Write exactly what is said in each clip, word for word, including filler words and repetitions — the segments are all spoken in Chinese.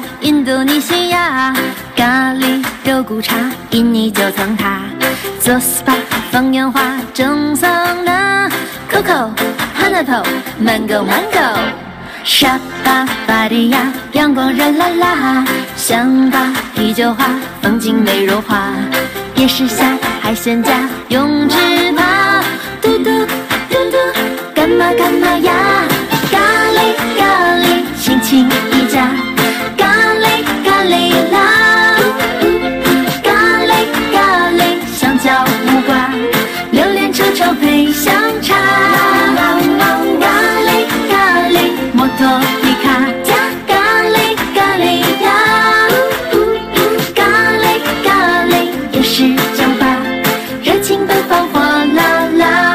印度尼西亚，咖喱肉骨茶，印尼九层塔，做 S P A 放烟花，蒸桑拿 ，Coco Pineapple Mango Mango， 沙巴巴蒂亚，阳光热辣辣，香巴啤酒花，风景美如画，夜市下海鲜家，永之塔，嘟嘟嘟嘟，干嘛干嘛呀？咖喱咖喱，亲亲一家，咖喱咖喱啦，咖喱咖喱，香蕉木瓜，榴莲臭臭配香茶，咖喱咖喱，摩托皮卡加咖喱咖喱呀，咖喱咖喱，夜市酒吧，热情奔放火辣辣。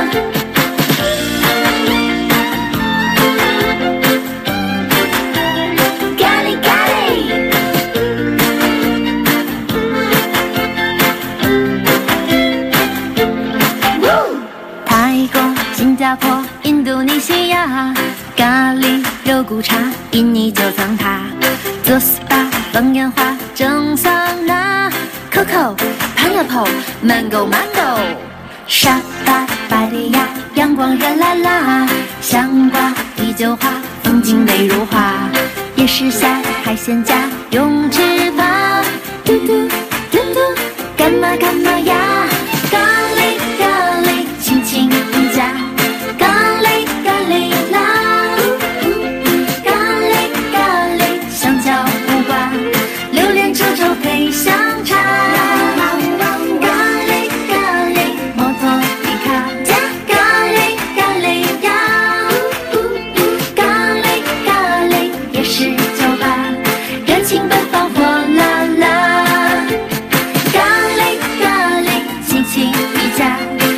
新加坡、印度尼西亚，咖喱肉骨茶，印尼九层塔，做 S P A 放烟花，蒸桑拿 ，Coco Pineapple Mango Mango， 沙巴巴蒂亚，阳光热辣辣，香瓜啤酒花，风景美如画，夜市下海鲜家，泳池吧，嘟嘟嘟嘟，干嘛干嘛呀？咖喱咖喱，亲亲一家。咖喱咖喱啦，咖喱咖喱，香蕉木瓜，榴莲臭臭配香茶，咖喱咖喱，摩托皮卡加咖喱咖喱呀，咖喱咖喱，夜市酒吧，热情奔放火辣辣，咖喱咖喱，亲亲一家。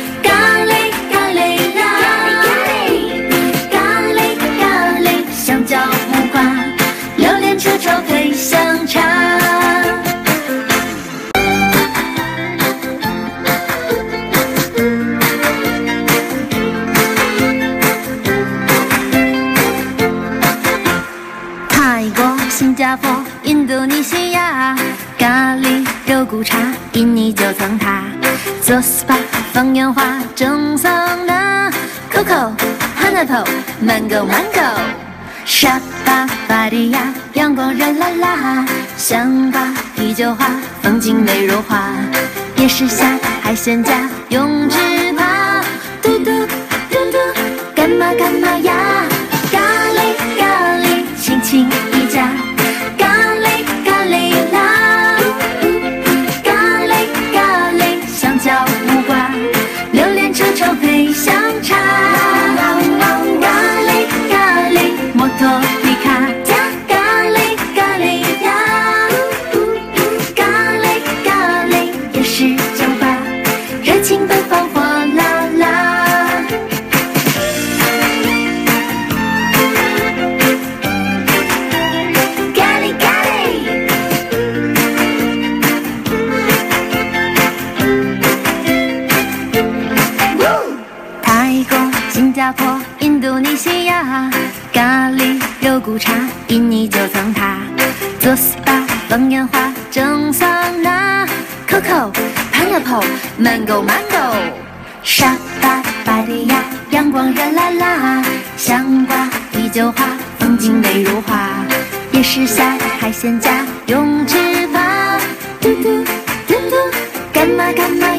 臭臭配香茶。泰国、新加坡、印度尼西亚，咖喱肉骨茶，印尼九层塔，做 S P A 放烟花，蒸桑拿 ，Coco Pineapple Mango Mango。沙巴巴蒂亚，阳光热辣辣，香巴啤酒花，风景美如画，夜市下海鲜家，泳池吧，嘟嘟嘟嘟，干嘛干嘛呀？咖喱咖喱，亲亲一家，咖喱咖喱啦，咖喱咖喱，香蕉木瓜，榴莲臭臭配香茶。摩托皮卡加咖喱咖喱呀，咖喱咖喱，夜市酒吧，热情奔放火辣辣。咖喱咖喱，泰国、新加坡、印度尼西亚。咖喱肉骨茶，印尼九层塔，做 S P A 放烟花，蒸桑拿 ，Coco Pineapple Mango Mango， 沙巴巴蒂亚，阳光热辣辣，香瓜啤酒花，风景美如画，夜市下海鲜家，泳池吧，嘟嘟嘟嘟，干嘛干嘛